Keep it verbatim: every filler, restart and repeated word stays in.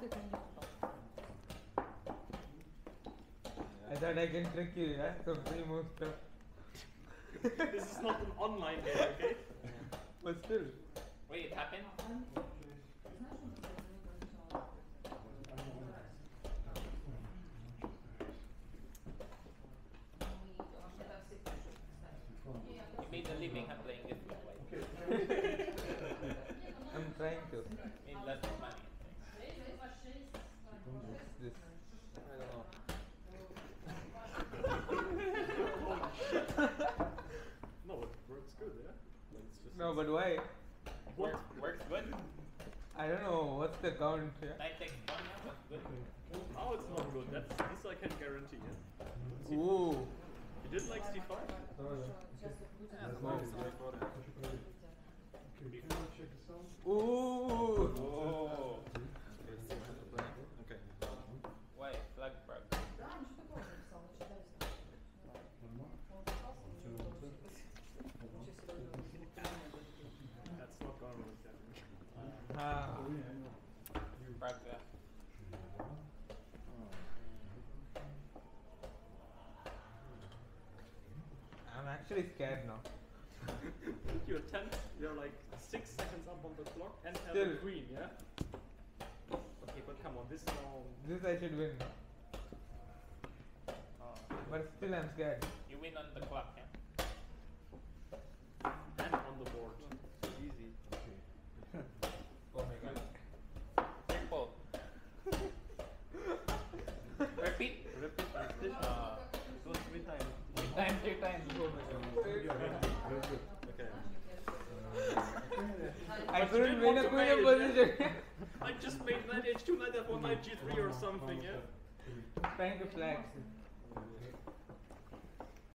I thought I can trick you, yeah? So free move stuff. This is not an online game, okay? But still. Wait, it happened? You made a living at playing this game, right? I'm trying to. Made lots of money. This. I don't know. No, it works good, yeah? Like it's just No, but why? What? Works, works good. I don't know. What's the count here? Nine takes one, yeah, that's good. Oh, it's not good. That's this I can guarantee. Yeah? Ooh. You did like C five? Ooh. Oh. Okay. Why? Flag Pragg. That's not gonna work that. Ah. Pragg, yeah. I'm actually scared now. You're ten, you're like six seconds up on the clock and have Still. a queen, yeah? Okay, but come on, this now. This I should win. Oh. But still I'm scared. You win on the clock, yeah? And on the board. Easy. Oh my god. Simple. Repeat. Repeat. Uh, Go three times. three times, three times. Okay. I But you couldn't didn't win want a to queen mate, position. I just made knight h two, knight f one, knight g three or something, yeah? Trying to flag.